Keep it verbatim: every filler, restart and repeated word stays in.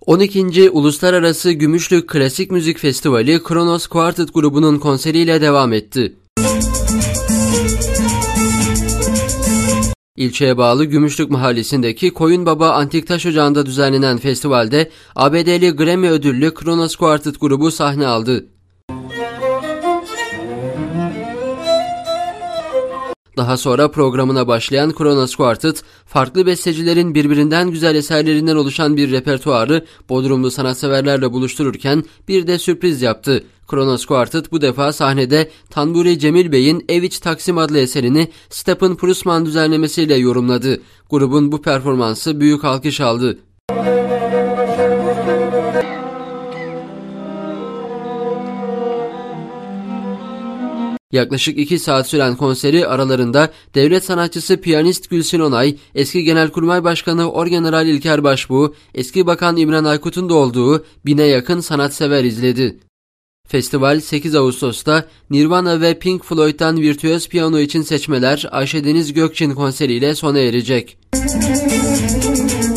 on ikinci. Uluslararası Gümüşlük Klasik Müzik Festivali Kronos Quartet grubunun konseriyle devam etti. İlçeye bağlı Gümüşlük Mahallesi'ndeki Koyunbaba Antik Taş Ocağı'nda düzenlenen festivalde A B D'li Grammy ödüllü Kronos Quartet grubu sahne aldı. Daha sonra programına başlayan Kronos Quartet, farklı bestecilerin birbirinden güzel eserlerinden oluşan bir repertuarı Bodrumlu sanatseverlerle buluştururken bir de sürpriz yaptı. Kronos Quartet bu defa sahnede Tanburi Cemil Bey'in Ev İç Taksim adlı eserini Stephen Prusman düzenlemesiyle yorumladı. Grubun bu performansı büyük alkış aldı. Yaklaşık iki saat süren konseri aralarında devlet sanatçısı piyanist Gülsün Onay, eski Genelkurmay Başkanı Orgeneral İlker Başbuğ, eski Bakan İmran Aykut'un da olduğu bine yakın sanatsever izledi. Festival sekiz Ağustos'ta Nirvana ve Pink Floyd'dan virtüöz piyano için seçmeler Ayşe Deniz Gökçin konseriyle sona erecek.